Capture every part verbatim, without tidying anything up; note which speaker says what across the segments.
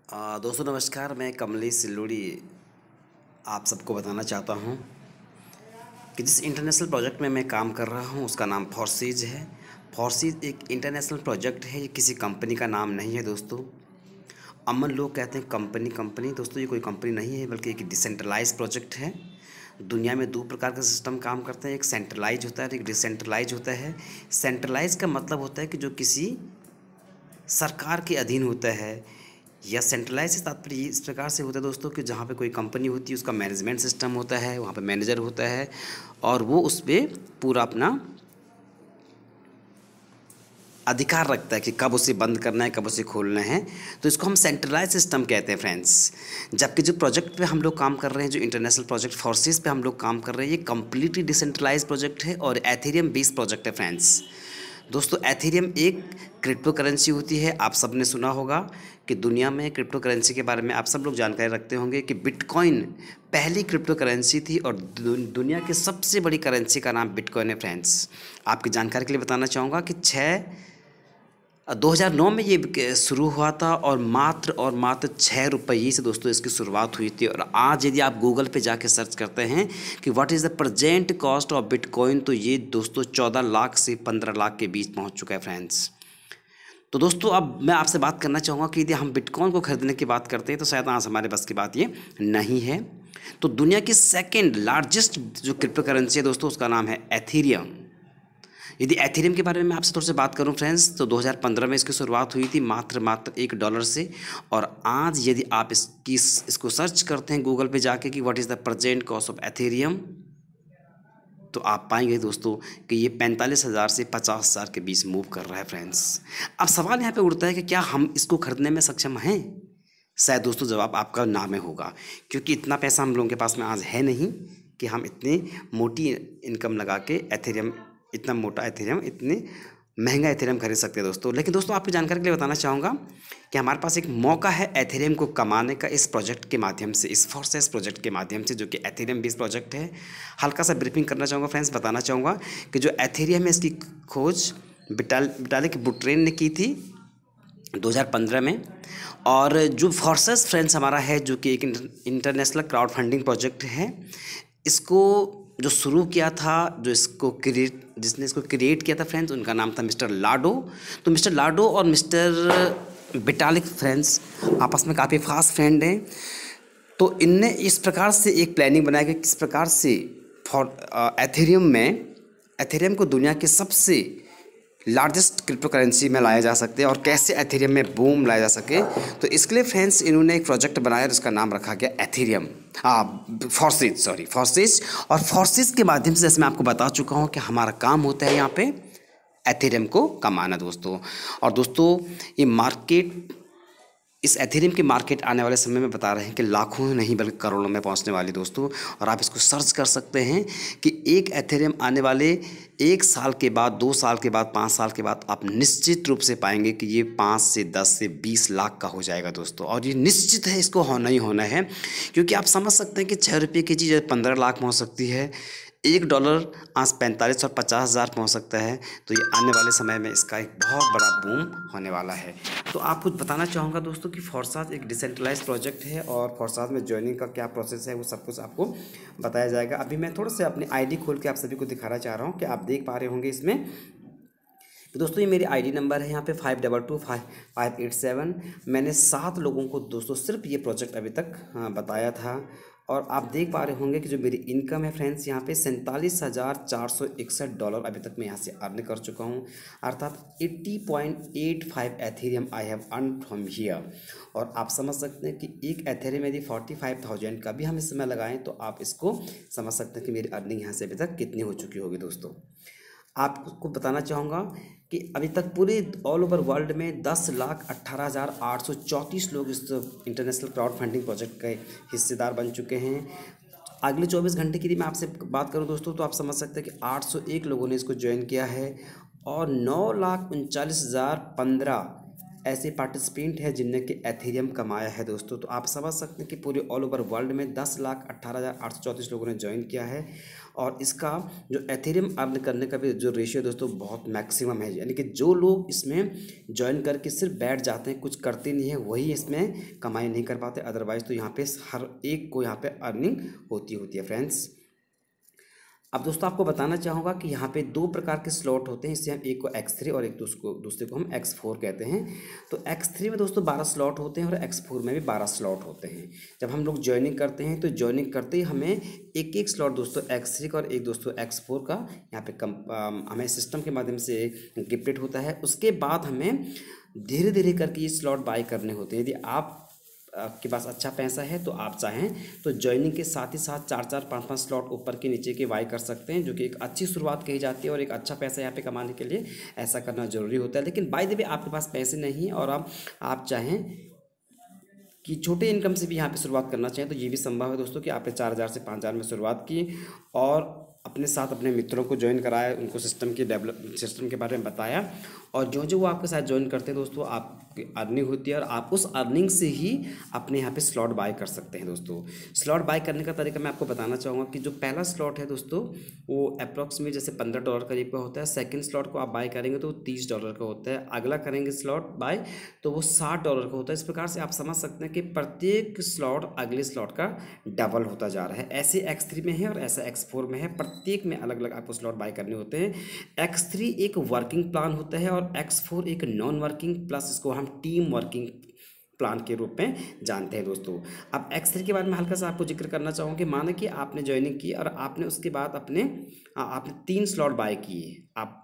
Speaker 1: आ, दोस्तों नमस्कार। मैं कमलेश सिल्लोड़ी आप सबको बताना चाहता हूँ कि जिस इंटरनेशनल प्रोजेक्ट में मैं काम कर रहा हूँ उसका नाम फॉर्सिज है। फॉर्सिज एक इंटरनेशनल प्रोजेक्ट है, ये किसी कंपनी का नाम नहीं है दोस्तों। अमन लोग कहते हैं कंपनी कंपनी दोस्तों, ये कोई कंपनी नहीं है बल्कि एक डिसेंट्रलाइज प्रोजेक्ट है। दुनिया में दो प्रकार का सिस्टम काम करते हैं, एक सेंट्रलाइज होता है और एक डिसेंट्रलाइज होता है। सेंट्रलाइज का मतलब होता है कि जो किसी सरकार के अधीन होता है, या सेंट्रलाइज से तात्पर्य इस प्रकार से होता है दोस्तों कि जहाँ पे कोई कंपनी होती है उसका मैनेजमेंट सिस्टम होता है, वहाँ पे मैनेजर होता है और वो उस पर पूरा अपना अधिकार रखता है कि कब उसे बंद करना है, कब उसे खोलना है। तो इसको हम सेंट्रलाइज सिस्टम कहते हैं फ्रेंड्स। जबकि जो प्रोजेक्ट पे हम लोग काम कर रहे हैं, जो इंटरनेशनल प्रोजेक्ट फोर्सेस पे हम लोग काम कर रहे हैं, ये कम्प्लीटली डिसेंट्रलाइज प्रोजेक्ट है और एथेरियम बेस्ड प्रोजेक्ट है फ्रेंड्स। दोस्तों एथेरियम एक क्रिप्टो करेंसी होती है। आप सब ने सुना होगा कि दुनिया में क्रिप्टो करेंसी के बारे में आप सब लोग जानकारी रखते होंगे कि बिटकॉइन पहली क्रिप्टो करेंसी थी और दुनिया की सबसे बड़ी करेंसी का नाम बिटकॉइन है फ्रेंड्स। आपकी जानकारी के लिए बताना चाहूँगा कि छः दो हज़ार नौ में ये शुरू हुआ था और मात्र और मात्र छः रुपये से दोस्तों इसकी शुरुआत हुई थी। और आज यदि आप गूगल पे जाके सर्च करते हैं कि what is the present cost of bitcoin, तो ये दोस्तों चौदह लाख से पंद्रह लाख के बीच पहुंच चुका है फ्रेंड्स। तो दोस्तों अब मैं आपसे बात करना चाहूँगा कि यदि हम बिटकॉइन को खरीदने की बात करते हैं तो शायद आज हमारे बस की बात ये नहीं है। तो दुनिया की सेकेंड लार्जेस्ट जो क्रिप्टो करेंसी है दोस्तों उसका नाम है एथेरियम। यदि एथेरियम के बारे में आपसे थोड़ी सी बात करूं फ्रेंड्स, तो दो हज़ार पंद्रह में इसकी शुरुआत हुई थी मात्र मात्र एक डॉलर से। और आज यदि आप इसकी इसको सर्च करते हैं गूगल पे जाके कि what is the present cost of Ethereum, तो आप पाएंगे दोस्तों कि ये पैंतालीस हज़ार से पचास हज़ार के बीच मूव कर रहा है फ्रेंड्स। अब सवाल यहाँ पे उठता है कि क्या हम इसको खरीदने में सक्षम हैं? शायद दोस्तों जवाब आपका ना में होगा, क्योंकि इतना पैसा हम लोगों के पास में आज है नहीं कि हम इतनी मोटी इनकम लगा के एथेरियम, इतना मोटा एथेरियम, इतने महंगा एथेरियम खरीद सकते हैं दोस्तों। लेकिन दोस्तों आपकी जानकारी के लिए बताना चाहूँगा कि हमारे पास एक मौका है एथेरियम को कमाने का इस प्रोजेक्ट के माध्यम से, इस फोर्सेस प्रोजेक्ट के माध्यम से, जो कि एथेरियम बेस्ड प्रोजेक्ट है। हल्का सा ब्रीफिंग करना चाहूँगा फ्रेंड्स, बताना चाहूँगा कि जो एथेरियम है इसकी खोज विटाल विटालिक बुटेरिन ने की थी दो हज़ार पंद्रह में। और जो फोर्सेस फ्रेंड्स हमारा है जो कि एक इंटरनेशनल क्राउड फंडिंग प्रोजेक्ट है, इसको जो शुरू किया था, जो इसको क्रिएट जिसने इसको क्रिएट किया था फ्रेंड्स, उनका नाम था मिस्टर लाडो। तो मिस्टर लाडो और मिस्टर विटालिक फ्रेंड्स आपस में काफ़ी फास्ट फ्रेंड हैं। तो इनने इस प्रकार से एक प्लानिंग बनाया कि किस प्रकार से फॉर एथेरियम में एथेरियम को दुनिया के सबसे लार्जेस्ट क्रिप्टो करेंसी में लाया जा सकते हैं और कैसे एथेरियम में बूम लाया जा सके। तो इसके लिए फ्रेंड्स इन्होंने एक प्रोजेक्ट बनाया जिसका नाम रखा गया एथेरियम फोर्सेज सॉरी फोर्सेज और फोर्सेज के माध्यम से जैसे मैं आपको बता चुका हूँ कि हमारा काम होता है यहाँ पे एथेरियम को कमाना दोस्तों। और दोस्तों ये मार्केट, इस एथेरियम की मार्केट आने वाले समय में बता रहे हैं कि लाखों नहीं बल्कि करोड़ों में पहुंचने वाली दोस्तों। और आप इसको सर्च कर सकते हैं कि एक एथेरियम आने वाले एक साल के बाद, दो साल के बाद, पाँच साल के बाद आप निश्चित रूप से पाएंगे कि ये पाँच से दस से बीस लाख का हो जाएगा दोस्तों। और ये निश्चित है, इसको होना ही होना है, क्योंकि आप समझ सकते हैं कि छः रुपये की चीज़ पंद्रह लाख पहुँच सकती है, एक डॉलर आज पैंतालीस और पचास हज़ार पहुँच सकता है। तो ये आने वाले समय में इसका एक बहुत बड़ा बूम होने वाला है। तो आप कुछ बताना चाहूँगा दोस्तों कि फोर्साज एक डिसेंट्रलाइज प्रोजेक्ट है और फोर्साज में ज्वाइनिंग का क्या प्रोसेस है वो सब कुछ आपको बताया जाएगा। अभी मैं थोड़ा सा अपनी आईडी खोल के आप सभी को दिखाना चाह रहा हूँ कि आप देख पा रहे होंगे इसमें। तो दोस्तों ये मेरी आईडी नंबर है यहाँ पे five double two five five eight seven. मैंने सात लोगों को दोस्तों सिर्फ ये प्रोजेक्ट अभी तक हाँ, बताया था। और आप देख पा रहे होंगे कि जो मेरी इनकम है फ्रेंड्स यहाँ पे सैंतालीस हज़ार चार सौ इकसठ डॉलर अभी तक मैं यहाँ से अर्न कर चुका हूँ, अर्थात अस्सी point eight five Ethereum I have earn from here. और आप समझ सकते हैं कि एक एथेरियम यदि फोर्टी फाइव थाउजेंड का भी हम इस समय लगाएं तो आप इसको समझ सकते हैं कि मेरी अर्निंग यहाँ से अभी तक कितनी हो चुकी होगी दोस्तों। आपको बताना चाहूँगा कि अभी तक पूरे ऑल ओवर वर्ल्ड में दस लाख अट्ठारह हज़ार आठ सौ चौंतीस लोग इस इंटरनेशनल क्राउड फंडिंग प्रोजेक्ट के हिस्सेदार बन चुके हैं। अगले चौबीस घंटे की यदि मैं आपसे बात करूं दोस्तों तो आप समझ सकते हैं कि आठ सौ एक लोगों ने इसको ज्वाइन किया है और नौ लाख उनचालीस हज़ार पंद्रह ऐसे पार्टिसिपेंट हैं जिनने कि एथेरियम कमाया है दोस्तों। तो आप समझ सकते हैं कि पूरे ऑल ओवर वर्ल्ड में दस लाख अट्ठारह हज़ार आठ सौ चौंतीस लोगों ने ज्वाइन किया है। और इसका जो एथेरियम अर्न करने का भी जो रेशियो दोस्तों बहुत मैक्सिमम है, यानी कि जो लोग इसमें ज्वाइन करके सिर्फ बैठ जाते हैं, कुछ करते नहीं है, वही इसमें कमाई नहीं कर पाते। अदरवाइज़ तो यहाँ पे हर एक को यहाँ पे अर्निंग होती होती है फ्रेंड्स। अब दोस्तों आपको बताना चाहूँगा कि यहाँ पे दो प्रकार के स्लॉट होते हैं, इससे हम एक को एक्स थ्री और एक दूसरे को दूसरे को हम एक्स फोर कहते हैं। तो एक्स थ्री में दोस्तों बारह स्लॉट होते हैं और एक्स फोर में भी बारह स्लॉट होते हैं। जब हम लोग ज्वाइनिंग करते हैं तो ज्वाइनिंग करते ही हमें एक एक स्लॉट दोस्तों एक्स थ्री का और एक दोस्तों एक्स फोर का यहाँ पे कम हमें सिस्टम के माध्यम से गिफ्टेड होता है। उसके बाद हमें धीरे धीरे करके ये स्लॉट बाई करने होते हैं। यदि आप आपके पास अच्छा पैसा है तो आप चाहें तो ज्वाइनिंग के साथ ही साथ चार चार पाँच पाँच स्लॉट ऊपर के नीचे के बाई कर सकते हैं, जो कि एक अच्छी शुरुआत कही जाती है। और एक अच्छा पैसा यहाँ पे कमाने के लिए ऐसा करना ज़रूरी होता है। लेकिन बाय द वे आपके पास पैसे नहीं और आप आप चाहें कि छोटे इनकम से भी यहाँ पे शुरुआत करना चाहें तो ये भी संभव है दोस्तों कि आपने चार हज़ार से पाँच हज़ार में शुरुआत की और अपने साथ अपने मित्रों को ज्वाइन कराया, उनको सिस्टम की डेवलप सिस्टम के बारे में बताया, और जो जो वो आपके साथ ज्वाइन करते हैं दोस्तों आपकी अर्निंग होती है और आप उस अर्निंग से ही अपने यहाँ पे स्लॉट बाय कर सकते हैं दोस्तों। स्लॉट बाय करने का तरीका मैं आपको बताना चाहूँगा कि जो पहला स्लॉट है दोस्तों वो अप्रॉक्सीमेट जैसे पंद्रह डॉलर करीब का होता है। सेकंड स्लॉट को आप बाय करेंगे तो वो तीस डॉलर का होता है। अगला करेंगे स्लॉट बाय तो वो साठ डॉलर का होता है। इस प्रकार से आप समझ सकते हैं कि प्रत्येक स्लॉट अगले स्लॉट का डबल होता जा रहा है। ऐसे एक्स थ्री में है और ऐसा एक्स फोर में है, प्रत्येक में अलग अलग आपको स्लॉट बाय करने होते हैं। एक्स थ्री एक वर्किंग प्लान होता है और एक्स फोर एक नॉन वर्किंग प्लस इसको हम टीम वर्किंग प्लान के रूप में जानते हैं दोस्तों। अब एक्स थ्री के बारे में हल्का सा आपको जिक्र करना चाहूँगा कि माना कि आपने ज्वाइनिंग की और आपने उसके बाद अपने आपने तीन स्लॉट बाय किए। आप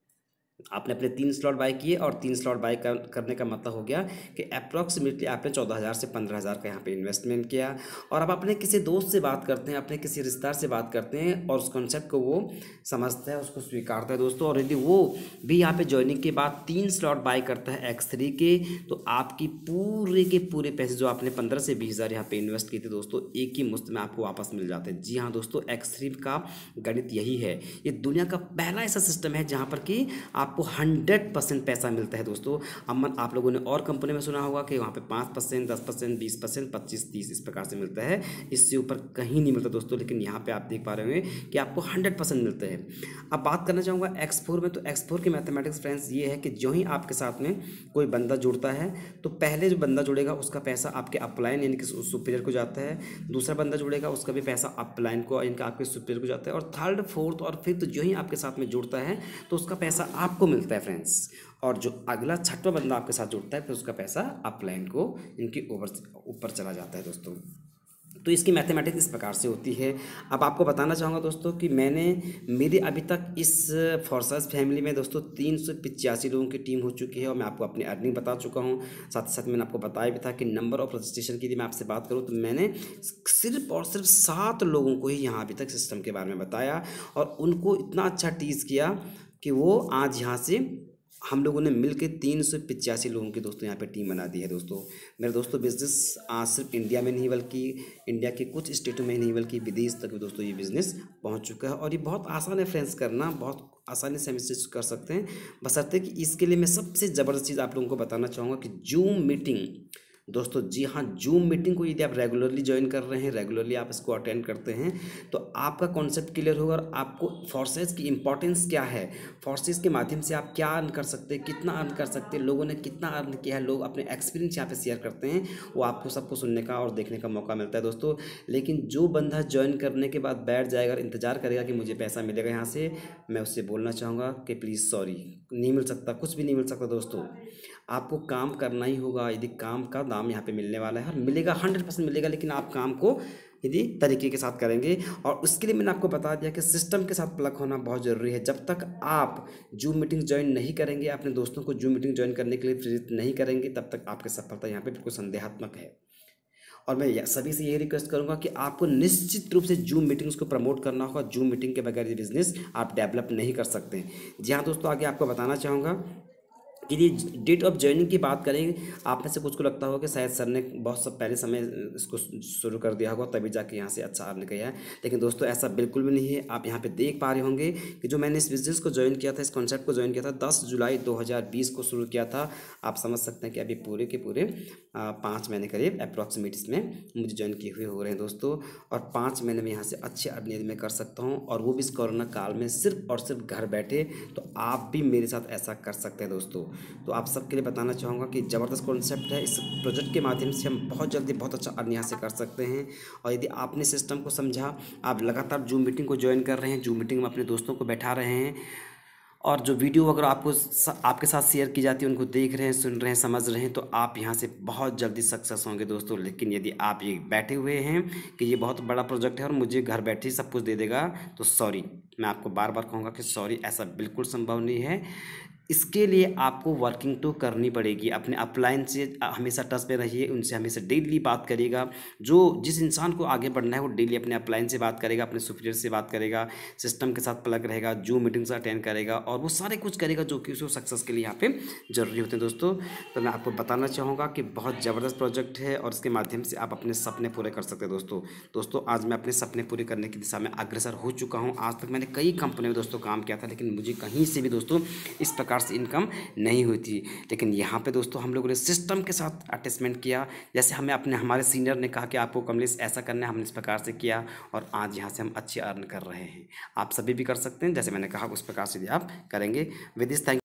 Speaker 1: आपने अपने तीन स्लॉट बाय किए और तीन स्लॉट बाय कर, करने का मतलब हो गया कि अप्रॉक्सीमेटली आपने चौदह हज़ार से पंद्रह हज़ार का यहाँ पे इन्वेस्टमेंट किया। और अब अपने किसी दोस्त से बात करते हैं, अपने किसी रिश्तेदार से बात करते हैं और उस कॉन्सेप्ट को वो समझता है, उसको स्वीकारता है दोस्तों। और यदि वो भी यहाँ पे ज्वाइनिंग के बाद तीन स्लॉट बाय करता है एक्स थ्री के, तो आपकी पूरे के पूरे पैसे जो आपने पंद्रह से बीस हज़ार यहाँ पे इन्वेस्ट किए थे दोस्तों एक ही मुश्त में आपको वापस मिल जाते हैं। जी हाँ दोस्तों, एक्स थ्री का गणित यही है। ये दुनिया का पहला ऐसा सिस्टम है जहाँ पर कि आपको हंड्रेड परसेंट पैसा मिलता है दोस्तों। अमन आप लोगों ने और कंपनी में सुना होगा कि वहाँ पे पाँच परसेंट दस परसेंट बीस परसेंट पच्चीस तीस इस प्रकार से मिलता है, इससे ऊपर कहीं नहीं मिलता दोस्तों। लेकिन यहाँ पे आप देख पा रहे होंगे कि आपको हंड्रेड परसेंट मिलते हैं। अब बात करना चाहूँगा एक्स फोर में। तो एक्स फोर की मैथमेटिक्स फ्रेंड्स ये है कि जो ही आपके साथ में कोई बंदा जुड़ता है तो पहले जो बंदा जुड़ेगा उसका पैसा आपके अपलाइन यानी कि सुपीरियर को जाता है, दूसरा बंदा जुड़ेगा उसका भी पैसा अपलाइन को इनका आपके सुपीरियर को जाता है, और थर्ड फोर्थ और फिफ्थ जो ही आपके साथ में जुड़ता है तो उसका पैसा आपको मिलता है फ्रेंड्स। और जो अगला छठवां बंदा आपके साथ जुड़ता है फिर उसका पैसा अपलाइन को इनके ऊपर ऊपर चला जाता है दोस्तों। तो इसकी मैथमेटिक्स इस प्रकार से होती है। अब आपको बताना चाहूँगा दोस्तों कि मैंने मेरी अभी तक इस फोर्सेस फैमिली में दोस्तों तीन सौ पिचासी लोगों की टीम हो चुकी है और मैं आपको अपनी अर्निंग बता चुका हूँ। साथ ही साथ मैंने आपको बताया भी था कि नंबर ऑफ रजिस्ट्रेशन की यदि मैं आपसे बात करूँ तो मैंने सिर्फ और सिर्फ सात लोगों को ही यहाँ अभी तक सिस्टम के बारे में बताया और उनको इतना अच्छा टीज किया कि वो आज यहाँ से हम लोगों ने मिलकर तीन सौ पिचासी लोगों की दोस्तों यहाँ पे टीम बना दी है दोस्तों। मेरे दोस्तों बिज़नेस आज सिर्फ इंडिया में नहीं बल्कि इंडिया के कुछ स्टेटों में नहीं बल्कि विदेश तक भी दोस्तों ये बिज़नेस पहुँच चुका है। और ये बहुत आसान है फ्रेंड्स करना, बहुत आसानी से हम इसे कर सकते हैं, बशर्ते कि इसके लिए मैं सबसे ज़बरदस्त चीज़ आप लोगों को बताना चाहूँगा कि जूम मीटिंग दोस्तों। जी हाँ, जूम मीटिंग को यदि आप रेगुलरली ज्वाइन कर रहे हैं, रेगुलरली आप इसको अटेंड करते हैं तो आपका कॉन्सेप्ट क्लियर होगा और आपको फोर्सेस की इंपॉर्टेंस क्या है, फोर्सेस के माध्यम से आप क्या अर्न कर सकते हैं, कितना अर्न कर सकते हैं, लोगों ने कितना अर्न किया है, लोग अपने एक्सपीरियंस यहाँ पे शेयर करते हैं, वो आपको सबको सुनने का और देखने का मौका मिलता है दोस्तों। लेकिन जो बंदा ज्वाइन करने के बाद बैठ जाएगा और इंतजार करेगा कि मुझे पैसा मिलेगा यहाँ से, मैं उससे बोलना चाहूँगा कि प्लीज़ सॉरी, नहीं मिल सकता, कुछ भी नहीं मिल सकता दोस्तों। आपको काम करना ही होगा। यदि काम का दाम यहाँ पे मिलने वाला है, मिलेगा, हंड्रेड परसेंट मिलेगा, लेकिन आप काम को यदि तरीके के साथ करेंगे। और उसके लिए मैंने आपको बता दिया कि सिस्टम के साथ प्लग होना बहुत ज़रूरी है। जब तक आप जूम मीटिंग ज्वाइन नहीं करेंगे, अपने दोस्तों को जूम मीटिंग ज्वाइन करने के लिए प्रेरित नहीं करेंगे, तब तक आपकी सफलता यहाँ पे बिल्कुल संदेहात्मक है। और मैं सभी से यही रिक्वेस्ट करूँगा कि आपको निश्चित रूप से जूम मीटिंग्स को प्रमोट करना होगा। जूम मीटिंग के बगैर ये बिजनेस आप डेवलप नहीं कर सकते। जी हाँ दोस्तों, आगे आपको बताना चाहूँगा यदि डेट ऑफ ज्वाइनिंग की बात करें, आप में से कुछ को लगता होगा कि शायद सर ने बहुत सब पहले समय इसको शुरू कर दिया होगा तभी जाके यहाँ से अच्छा अर्न किया है, लेकिन दोस्तों ऐसा बिल्कुल भी नहीं है। आप यहाँ पे देख पा रहे होंगे कि जो मैंने इस बिजनेस को ज्वाइन किया था, इस कॉन्सेप्ट को ज्वाइन किया था दस जुलाई दो हज़ार बीस को शुरू किया था। आप समझ सकते हैं कि अभी पूरे के पूरे पाँच महीने करीब अप्रॉक्सीमेट इसमें मुझे ज्वाइन किए हुए हो रहे हैं दोस्तों, और पाँच महीने में यहाँ से अच्छे अर्निंग में कर सकता हूँ, और वो भी इस कोरोना काल में सिर्फ और सिर्फ घर बैठे। तो आप भी मेरे साथ ऐसा कर सकते हैं दोस्तों। तो आप सबके लिए बताना चाहूँगा कि ज़बरदस्त कॉन्सेप्ट है। इस प्रोजेक्ट के माध्यम से हम बहुत जल्दी बहुत अच्छा अर्न यहाँ से कर सकते हैं। और यदि आपने सिस्टम को समझा, आप लगातार जूम मीटिंग को ज्वाइन कर रहे हैं, जूम मीटिंग में अपने दोस्तों को बैठा रहे हैं, और जो वीडियो अगर आपको आपके साथ शेयर की जाती है उनको देख रहे हैं, सुन रहे हैं, समझ रहे हैं, तो आप यहाँ से बहुत जल्दी सक्सेस होंगे दोस्तों। लेकिन यदि आप ये बैठे हुए हैं कि ये बहुत बड़ा प्रोजेक्ट है और मुझे घर बैठे ही सब कुछ दे देगा, तो सॉरी, मैं आपको बार बार कहूँगा कि सॉरी, ऐसा बिल्कुल संभव नहीं है। इसके लिए आपको वर्किंग तो करनी पड़ेगी। अपने अपलाइन से हमेशा टच में रहिए, उनसे हमेशा डेली बात करिएगा। जो जिस इंसान को आगे बढ़ना है वो डेली अपने अपलाइन से बात करेगा, अपने सुपीरियर से बात करेगा, सिस्टम के साथ प्लग रहेगा, जूम मीटिंग्स अटेंड करेगा, और वो सारे कुछ करेगा जो कि उसको सक्सेस के लिए यहाँ पे जरूरी होते हैं दोस्तों। तो मैं आपको बताना चाहूँगा कि बहुत ज़बरदस्त प्रोजेक्ट है, और इसके माध्यम से आप अपने सपने पूरे कर सकते हैं दोस्तों। दोस्तों आज मैं अपने सपने पूरे करने की दिशा में अग्रसर हो चुका हूँ। आज तक मैंने कई कंपनी में दोस्तों काम किया था, लेकिन मुझे कहीं से भी दोस्तों इस प्रकार से इनकम नहीं हुई थी। लेकिन यहाँ पे दोस्तों हम लोगों ने सिस्टम के साथ अटैचमेंट किया, जैसे हमें अपने हमारे सीनियर ने कहा कि आपको कमलेश ऐसा करना है, हमने इस प्रकार से किया, और आज यहाँ से हम अच्छी अर्न कर रहे हैं। आप सभी भी कर सकते हैं, जैसे मैंने कहा उस प्रकार से आप करेंगे। With this thank